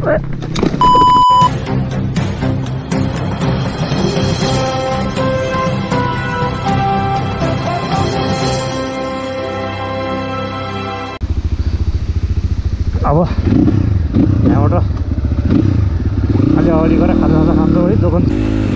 अब यहाँबाट अलि अगाडि गएर खाजा खान्छौँ है दोकान।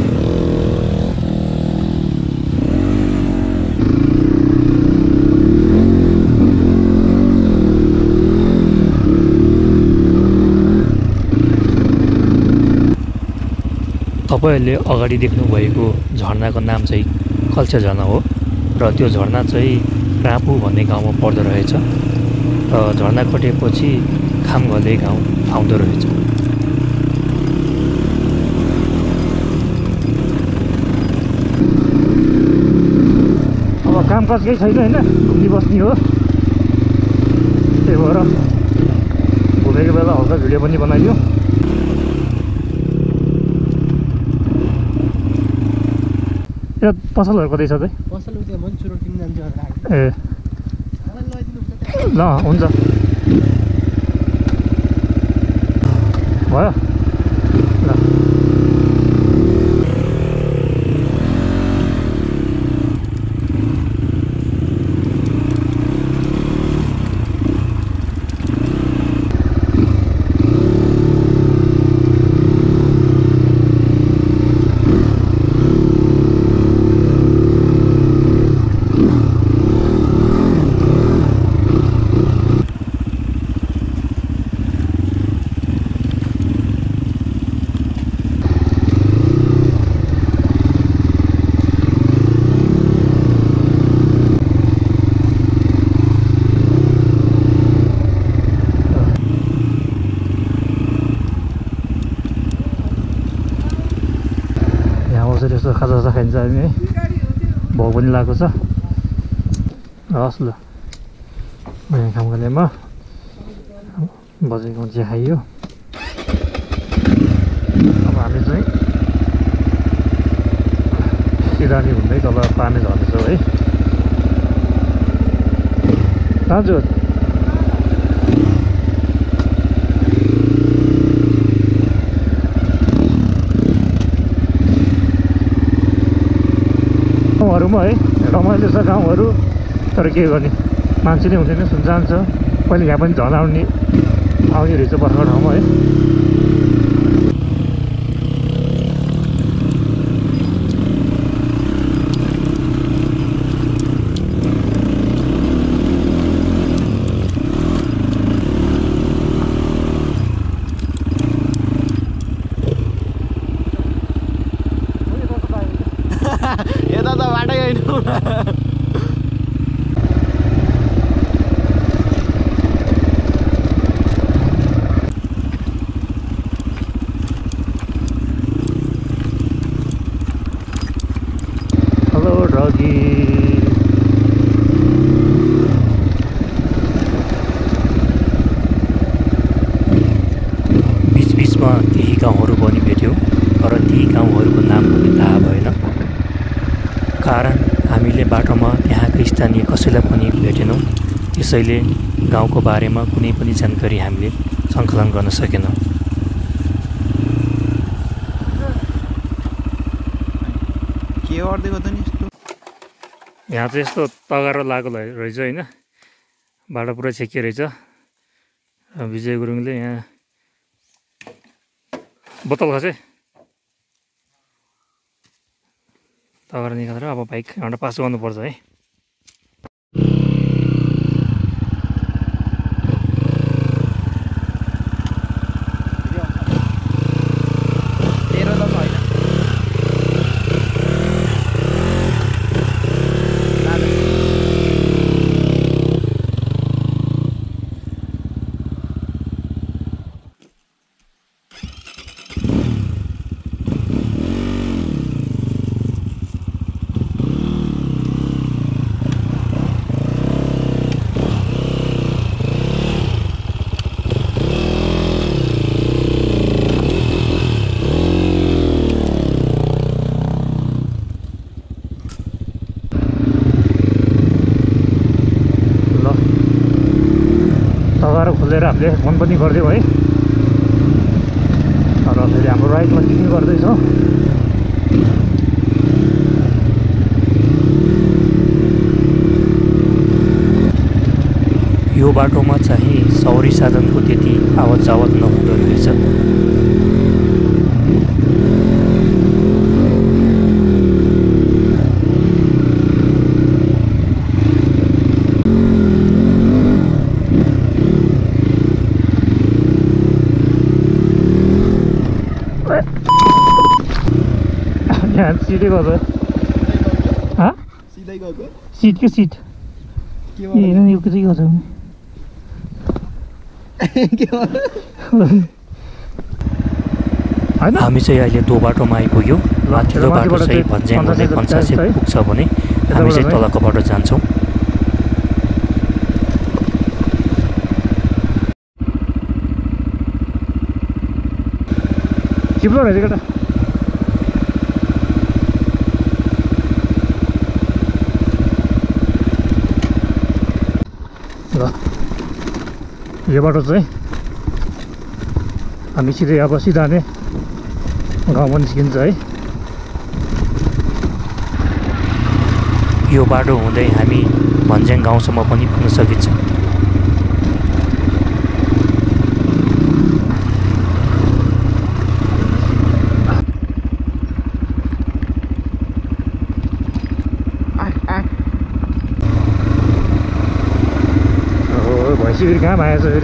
तपाईहरुले अगाडि देख्नु भएको झरनाको नाम चाहिँ कल्छा झरना हो र त्यो झरना चाहिँ रापु भन्ने गाउँमा पर्दो रहेछ र झरना कटेपछि खामघले गाउँ आउँदो रहेछ। अब कामकाज केही छैन हैन, घुम्नी बस्नी हो। त्यही भएर घुमेको बेला हल्का भिडियो पनि बनाइयो। यो पसलहरु कतै छ त? पसल उता मन्चुरो किन्न जान्छु होला। ए ल हुन्छ भयो ल। यसो खाजा खाइन्छ हामी है। भोक पनि लागेको छ। हस् ल यहाँ खामगालेमा बजेको चिया खाइयो। अब हामी चाहिँ सिरानी हुँदै तल पानी झर्दैछौँ है। हजुर गाउँहरूमा है रमाइलो छ गाउँहरू, तर के गर्ने मान्छे नै हुँदैन, सुनसान छ। पहिले यहाँ पनि झर्ना आउने रहेछ बर्खा ठाउँमा है। यता त बाटै होइन। हेलो डगी। बीचबीचमा केही गाउँहरू पनि भेट्यौँ, तर ती गाउँहरूको नाम पनि थाहा भएन। कारण हामीले बाटोमा त्यहाँका स्थानीय कसैलाई पनि भेटेनौँ, त्यसैले गाउँको बारेमा कुनै पनि जानकारी हामीले सङ्कलन गर्न सकेनौँ। के गर्दै त नि यस्तो? यहाँ चाहिँ यस्तो तगारो लागेको रहेछ होइन, बाटो पुरा छेकियो रहेछ। विजय गुरुङले यहाँ बोतल खसे तगारो निकालेर अब बाइक यहाँबाट पास गर्नुपर्छ है। खोलेर हामीले फोन पनि गरिदिउँ है। फेरि हाम्रो राइटमा टिकट गर्दैछौँ। यो बाटोमा चाहिँ सवारी साधनको त्यति आवत जावत नहुँदो रहेछ। यहाँ सिटै गर्छ सिधै गएको सिटकै सिट के हेर यो चाहिँ गर्छ होइन। हामी चाहिँ अहिले दो बाटोमा आइपुग्यौँ। माथिल्लो बाटो चाहिँ भन्ज्याङ हुँदै पञ्चासे पुग्छ भने हामी चाहिँ तलको बाटो जान्छौँ। चिप्लो रहेछ केटा। ल यो बाटो चाहिँ हामी सिधै अब सिधा नै गाउँमा निस्किन्छ है। यो बाटो हुँदै हामी भन्ज्याङ गाउँसम्म पनि पुग्न सकिन्छ। भैँसी फेरि कहाँ भाएछ फेरि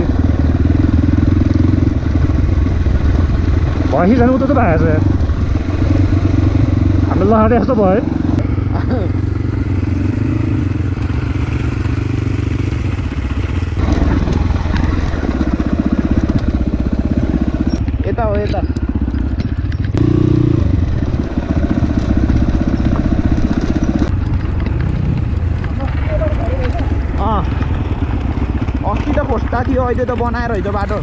भैँसी झन् उता त भाएछ यार। हाम्रो लहरे जस्तो भयो। यता हो यता अस्ति त खोस्टा थियो अहिले त बनाएर है त बाटो।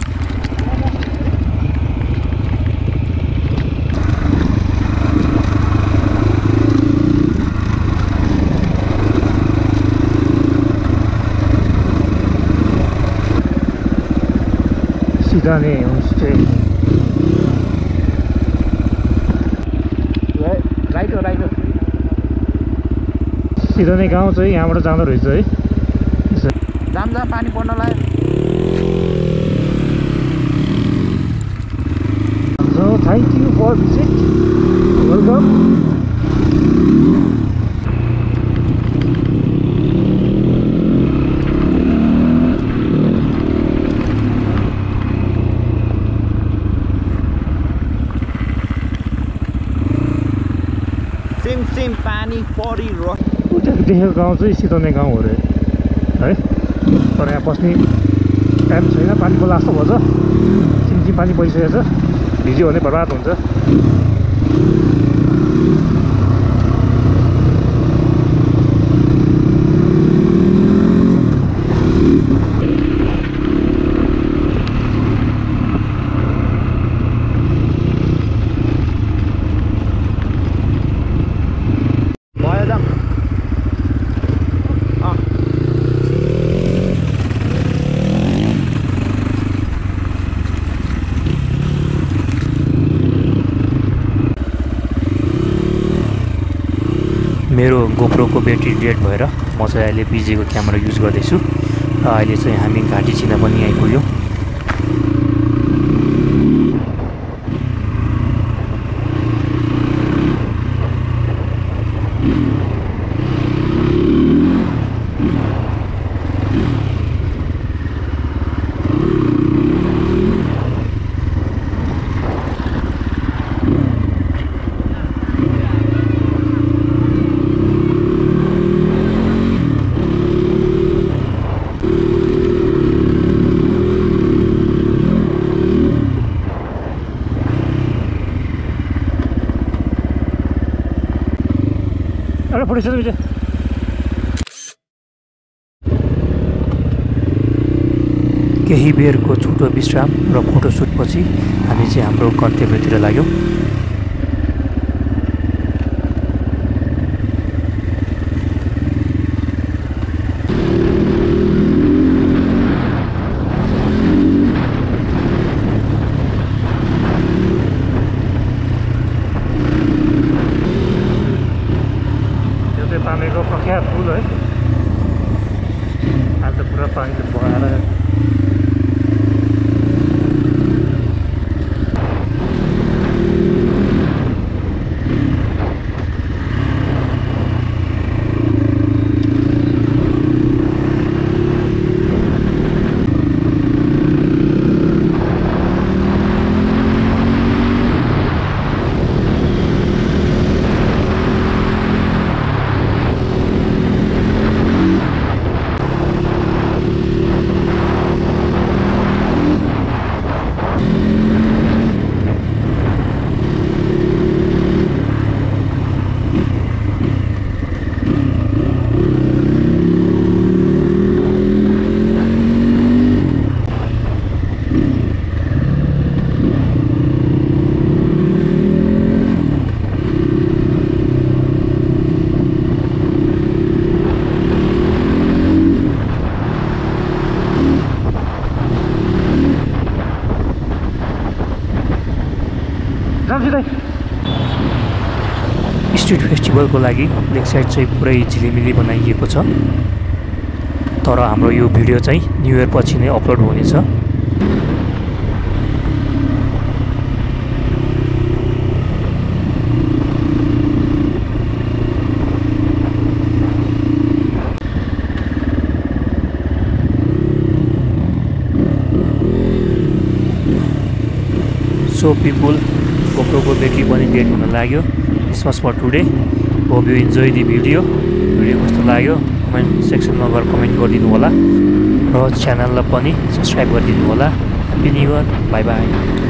सिधा नै होमस्टे राइट हो राइट हो सिधा नै गाउँ चाहिँ यहाँबाट जाँदो रहेछ है। जाम जाम पानी पर्न लाग्यो। So thank you for visit. Welcome. सिम सिम पानी परिरह देखेको गाउँ चाहिँ सिधोने गाउँ हो अरे है। तर यहाँ बस्ने टाइम छैन, पानीको लास्तो भएछ। सिमसिम पानी परिसकेको छ, भिज्यो भने बर्बाद हुन्छ। भयो जाम मेरो गोप्रोको ब्याट्री डेड भएर म चाहिँ अहिले बिजेको क्यामेरा युज गर्दैछु र अहिले चाहिँ हामी घाँटी छिना पनि आइपुग्यौँ। एउटा फोटो खिच्नु बिचे। केही बेरको छोटो विश्राम र फोटोसुटपछि हामी चाहिँ हाम्रो गन्तव्यतिर लाग्यौँ। सिधै स्ट्रिट फेस्टिभलको लागि लेक साइड चाहिँ पुरै झिलिमिली बनाइएको छ तर हाम्रो यो भिडियो चाहिँ न्यू इयर पछि नै अपलोड हुनेछ सो पिपुल गोप्रोको ब्याट्री पनि डेड हुन लाग्यो this was for today hope you enjoy the video कस्तो लाग्यो कमेन्ट सेक्सनमा गएर कमेन्ट गरिदिनु होला र च्यानललाई पनि सब्सक्राइब गरिदिनु होला happy new year bye by